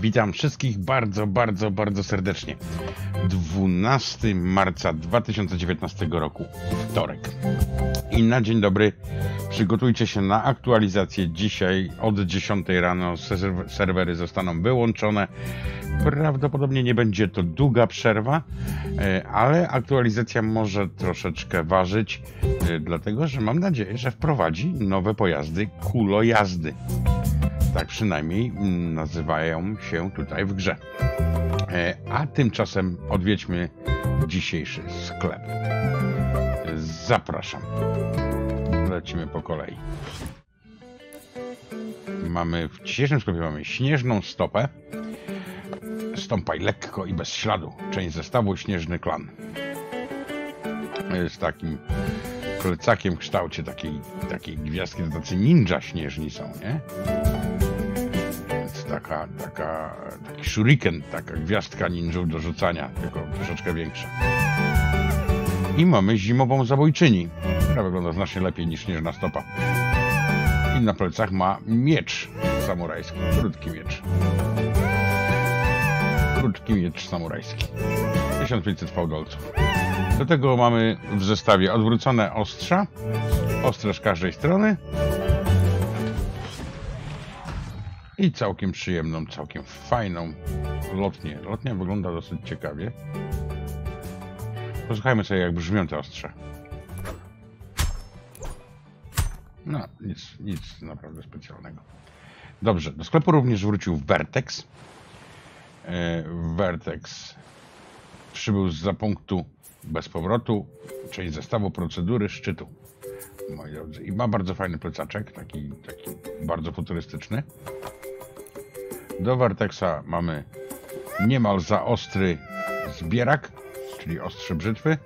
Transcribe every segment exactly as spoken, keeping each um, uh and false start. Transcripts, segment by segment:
Witam wszystkich bardzo, bardzo, bardzo serdecznie. dwunastego marca dwa tysiące dziewiętnastego roku, wtorek. I na dzień dobry przygotujcie się na aktualizację. Dzisiaj od dziesiątej rano serwery zostaną wyłączone. Prawdopodobnie nie będzie to długa przerwa, ale aktualizacja może troszeczkę ważyć, dlatego że mam nadzieję, że wprowadzi nowe pojazdy kulojazdy. Tak przynajmniej nazywają się tutaj w grze. A tymczasem odwiedźmy dzisiejszy sklep. Zapraszam. Lecimy po kolei. Mamy w dzisiejszym sklepie mamy śnieżną stopę. Stąpaj lekko i bez śladu. Część zestawu Śnieżny Klan. Jest takim plecakiem w kształcie takiej, takiej gwiazdki. To tacy ninja śnieżni są, nie? Więc taka, taka, taki shuriken, taka gwiazdka ninjów do rzucania, tylko troszeczkę większa. I mamy zimową zabójczyni, która wygląda znacznie lepiej niż śnieżna stopa. I na plecach ma miecz samurajski, krótki miecz. Krótki miecz samurajski. tysiąc pięćset fałdolców. Do tego mamy w zestawie odwrócone ostrza, ostre z każdej strony. I całkiem przyjemną, całkiem fajną lotnię. Lotnia wygląda dosyć ciekawie. Posłuchajmy sobie, jak brzmią te ostrze. No, nic, nic naprawdę specjalnego. Dobrze, do sklepu również wrócił Vertex. Vertex przybył zza punktu bez powrotu, część zestawu procedury szczytu, moi drodzy. I ma bardzo fajny plecaczek, taki, taki bardzo futurystyczny. Do Vertexa mamy niemal za ostry zbierak, czyli ostrze brzytwy.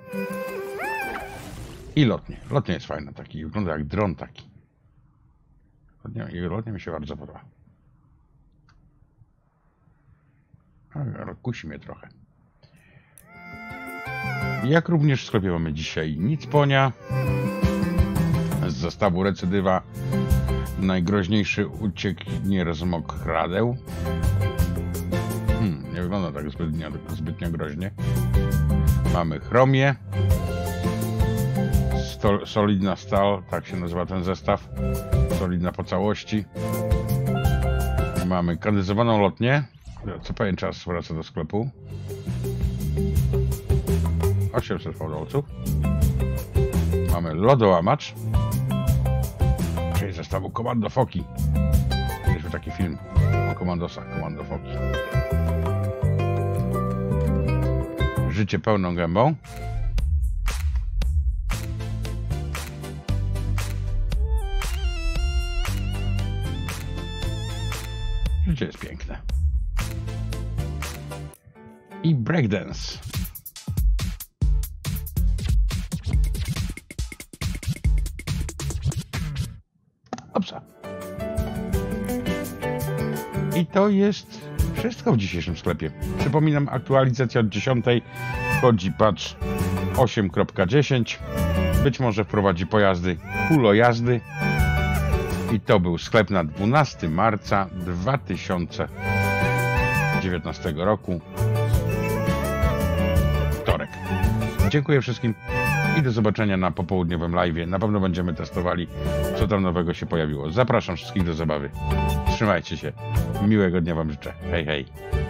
I lotnie. Lotnia jest fajna, taki wygląda jak dron taki. Lotnia, lotnia mi się bardzo podoba. A, kusi mnie trochę. Jak również w sklepie mamy dzisiaj Nicponia z zestawu Recydywa. Najgroźniejszy uciekinier z mokradeł. Hmm, nie wygląda tak zbytnio, zbytnio groźnie. Mamy chromię. Stol, solidna stal, tak się nazywa ten zestaw. Solidna po całości. Mamy kandyzowaną lotnię. Co pewien czas wraca do sklepu. osiemset fałdolców. Mamy lodołamacz. Czyli zestawu Komando Foki. Mieliśmy taki film o komandosach, Komando Foki. Życie pełną gębą. Życie jest piękne. I breakdance. Opsa. I to jest wszystko w dzisiejszym sklepie. Przypominam, aktualizacja od dziesiątej. Wchodzi patch osiem kropka dziesięć. Być może wprowadzi pojazdy kulojazdy. I to był sklep na dwunastego marca dwa tysiące dziewiętnastego roku. Wtorek. Dziękuję wszystkim i do zobaczenia na popołudniowym live'ie. Na pewno będziemy testowali, co tam nowego się pojawiło. Zapraszam wszystkich do zabawy. Trzymajcie się. Miłego dnia wam życzę. Hej, hej.